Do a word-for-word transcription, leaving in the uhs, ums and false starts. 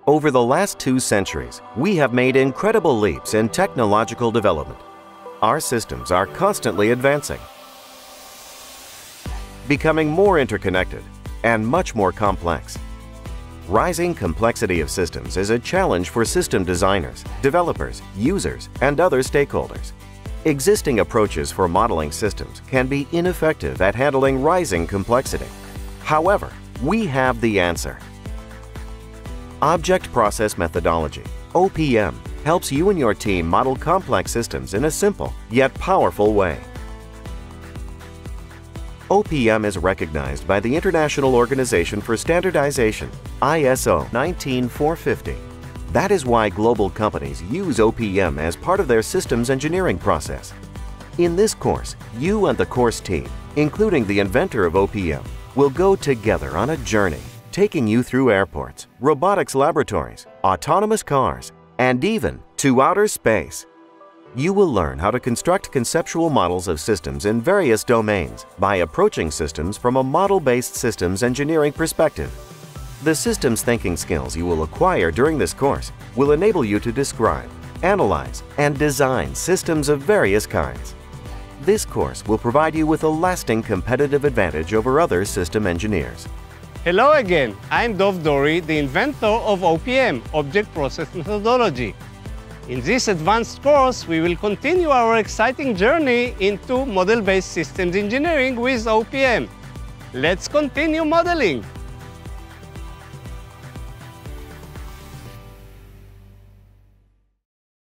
Over the last two centuries, we have made incredible leaps in technological development. Our systems are constantly advancing, becoming more interconnected and much more complex. Rising complexity of systems is a challenge for system designers, developers, users, and other stakeholders. Existing approaches for modeling systems can be ineffective at handling rising complexity. However, we have the answer. Object Process Methodology, O P M, helps you and your team model complex systems in a simple yet powerful way. O P M is recognized by the International Organization for Standardization, I S O nineteen four fifty. That is why global companies use O P M as part of their systems engineering process. In this course, you and the course team, including the inventor of O P M, will go together on a journey, taking you through airports, robotics laboratories, autonomous cars, and even to outer space. You will learn how to construct conceptual models of systems in various domains by approaching systems from a model-based systems engineering perspective. The systems thinking skills you will acquire during this course will enable you to describe, analyze, and design systems of various kinds. This course will provide you with a lasting competitive advantage over other system engineers. Hello again, I'm Dov Dori, the inventor of O P M, Object Process Methodology. In this advanced course, we will continue our exciting journey into model-based systems engineering with O P M. Let's continue modeling.